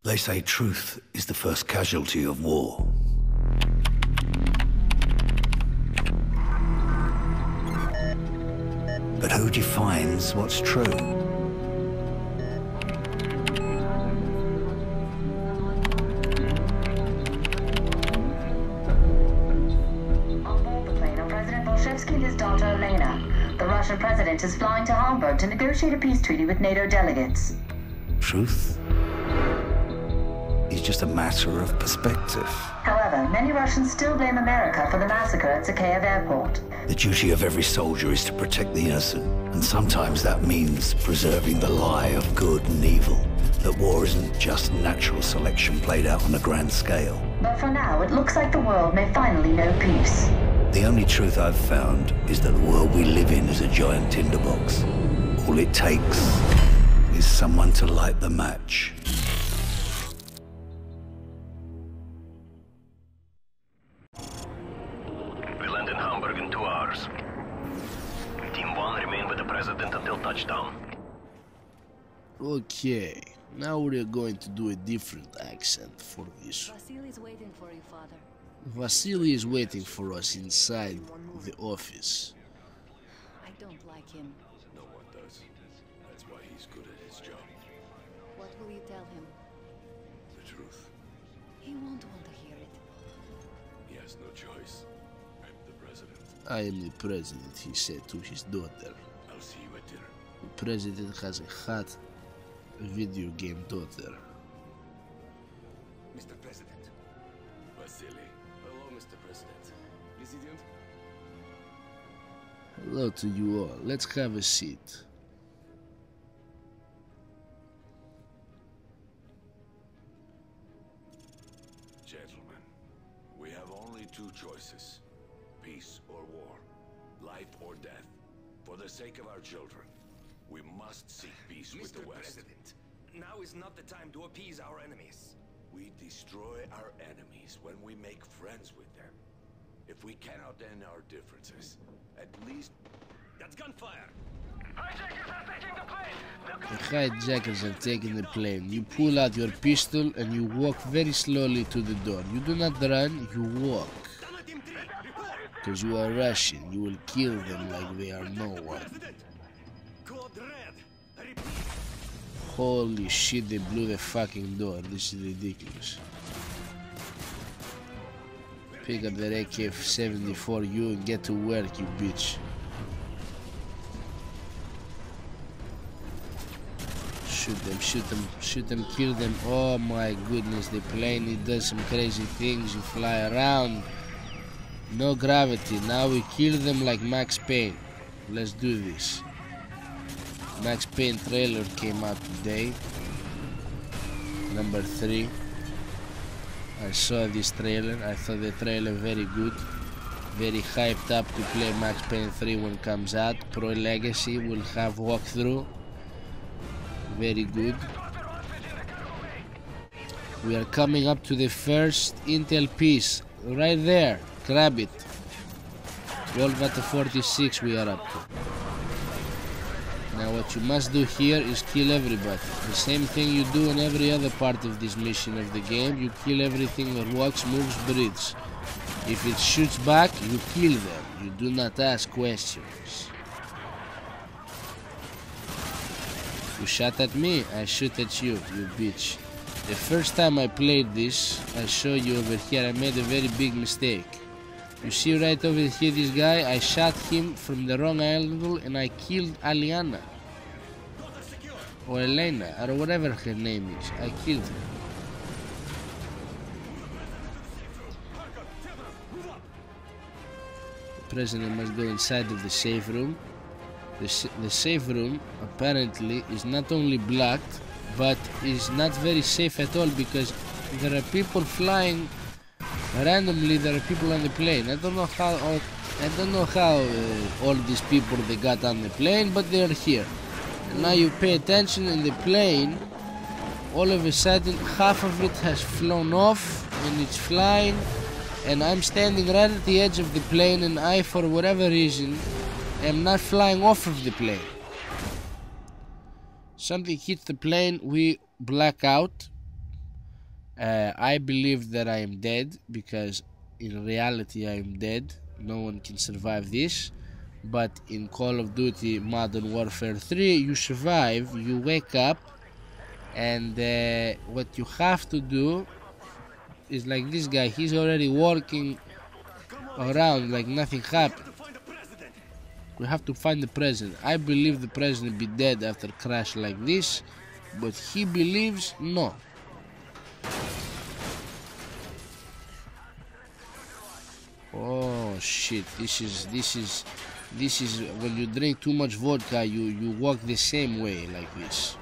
They say truth is the first casualty of war. But who defines what's true? His daughter Elena. The Russian president is flying to Hamburg to negotiate a peace treaty with NATO delegates. Truth is just a matter of perspective. However, many Russians still blame America for the massacre at Zakhaev Airport. The duty of every soldier is to protect the innocent, and sometimes that means preserving the lie of good and evil. That war isn't just natural selection played out on a grand scale. But for now, it looks like the world may finally know peace. The only truth I've found is that the world we live in is a giant tinderbox. All it takes is someone to light the match. We land in Hamburg in 2 hours. Team 1 remain with the president until touchdown. Okay, now we're going to do a different accent for this. Vasily is waiting for you, father. Vasily is waiting for us inside the office. I don't like him. No one does. That's why he's good at his job. What will you tell him? The truth. He won't want to hear it. He has no choice. I'm the president. I am the president, he said to his daughter. I'll see you at dinner. The president has a hot video game daughter. Mr. President. Vasily. Hello, Mr. President. President? Hello to you all. Let's have a seat. Gentlemen, we have only 2 choices. Peace or war. Life or death. For the sake of our children, we must seek peace with the West. President, now is not the time to appease our enemies. We destroy our enemies when we make friends with them. If we cannot end our differences, at least... That's gunfire! Hijackers are taking the plane! The hijackers are taking the plane. You pull out your pistol and you walk very slowly to the door. You do not run, you walk. Because you are Russian, you will kill them like they are no one. Holy shit, they blew the fucking door. This is ridiculous. Pick up the AK-74 and get to work, you bitch. Shoot them, shoot them, shoot them, kill them. Oh my goodness, the plane, it does some crazy things. You fly around. No gravity. Now we kill them like Max Payne. Let's do this. Max Payne trailer came out today. Number 3. I saw this trailer. I thought the trailer very good. Very hyped up to play Max Payne 3 when it comes out. Pro Legacy will have walkthrough. Very good. We are coming up to the first Intel piece. Right there. Grab it. 12 out of 46 we are up to. Now what you must do here is kill everybody. The same thing you do in every other part of this mission of the game. You kill everything that walks, moves, breathes. If it shoots back, you kill them. You do not ask questions. You shot at me, I shoot at you, you bitch. The first time I played this, I show you over here, I made a very big mistake. You see right over here this guy, I shot him from the wrong angle and I killed Aliana. Or Elena, or whatever her name is. I killed her. The president must go inside of the safe room. The safe room apparently is not only blocked, but is not very safe at all because there are people flying randomly. There are people on the plane. I don't know how all these people they got on the plane, but they are here. And now you pay attention in the plane. All of a sudden, half of it has flown off and it's flying. And I'm standing right at the edge of the plane, and I, for whatever reason, am not flying off of the plane. Something hits the plane, we black out. I believe that I am dead, because in reality I am dead. No one can survive this. But in Call of Duty Modern Warfare 3, you survive, you wake up, and what you have to do is like this guy. He's already walking around like nothing happened. We have to find the president. I believe the president be dead after a crash like this, but he believes no. Oh shit, this is when you drink too much vodka, you walk the same way like this.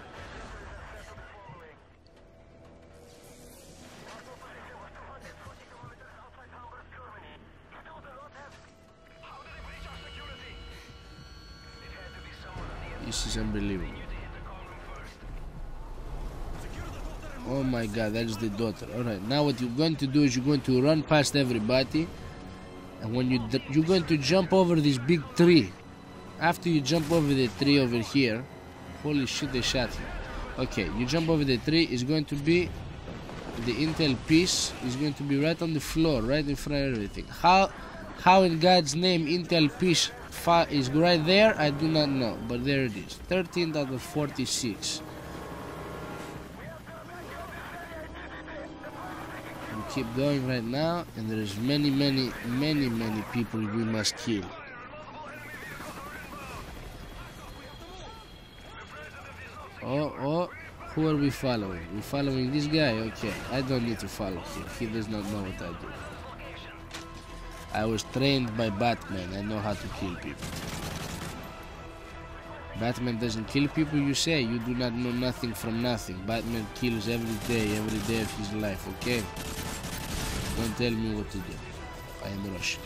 This is unbelievable. Oh my god, that is the daughter. Alright, now what you're going to do is you're going to run past everybody, and when you're going to jump over this big tree. After you jump over the tree over here, holy shit, they shot him. Okay, you jump over the tree, it's going to be the intel piece is going to be right on the floor, right in front of everything. How in God's name intel piece is right there, I do not know, but there it is. 13 out of 46. We keep going right now, and there is many people we must kill. Oh, who are we following? We're following this guy? Okay, I don't need to follow him. He does not know what I do. I was trained by Batman. I know how to kill people. Batman doesn't kill people, you say? You do not know nothing from nothing. Batman kills every day of his life, okay? Don't tell me what to do. I am Russian.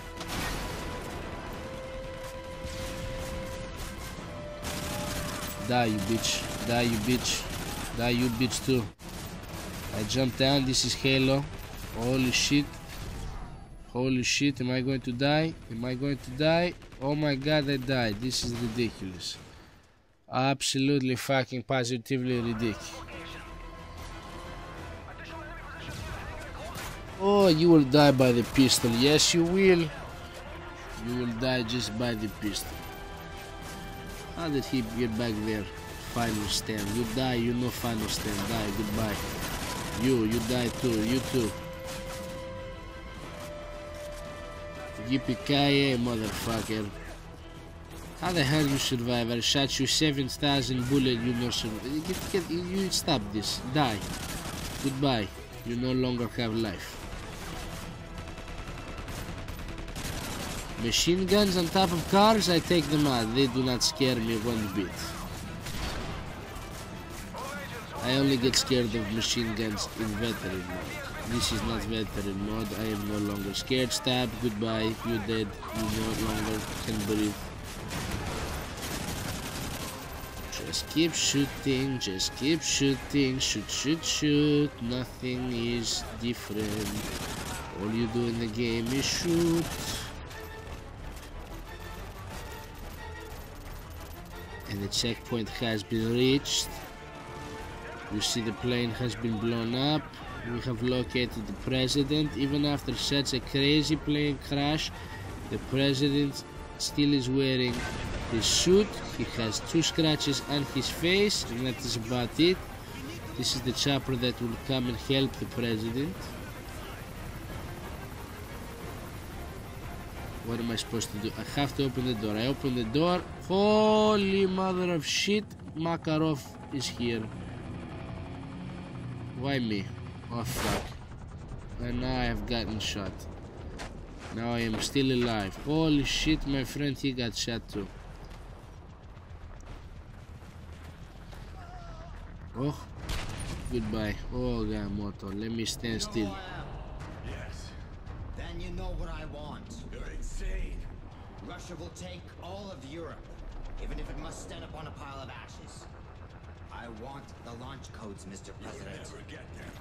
Die, you bitch. Die, you bitch. Die, you bitch too. I jumped down. This is Halo. Holy shit. Holy shit, am I going to die? Am I going to die? Oh my god, I died. This is ridiculous. Absolutely fucking positively ridiculous. Oh, you will die by the pistol. Yes, you will. You will die just by the pistol. How did he get back there? Final stand. You die, you know final stand. Die, goodbye. You die too. You too. Yippee-ki-yay, motherfucker. How the hell you survive? I shot you 7,000 bullets, you no survive. You stop this. Die. Goodbye. You no longer have life. Machine guns on top of cars, I take them out. They do not scare me one bit. I only get scared of machine guns in veteran mode. This is not veteran mode. I am no longer scared. Stab. Goodbye. You dead. You no longer can breathe. Just keep shooting. Just keep shooting. Shoot, shoot, shoot. Nothing is different. All you do in the game is shoot. And the checkpoint has been reached. You see the plane has been blown up. We have located the president. Even after such a crazy plane crash, the president still is wearing his suit. He has 2 scratches on his face, and that is about it. This is the chopper that will come and help the president. What am I supposed to do? I have to open the door. I open the door. Holy mother of shit, Makarov is here. Why me? Oh fuck. And now I have gotten shot. Now I am still alive. Holy shit, my friend, he got shot too. Oh, goodbye. Oh god, Moto, let me stand still. Yes. Then you know what I want. You're insane. Russia will take all of Europe, even if it must stand upon a pile of ashes. I want the launch codes, Mr. President. You'll never get them.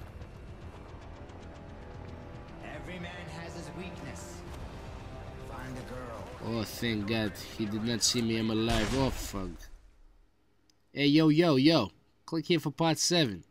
Every man has his weakness. Find a girl. Oh, thank God. He did not see me. I'm alive. Oh, fuck. Hey, yo. Click here for part 7.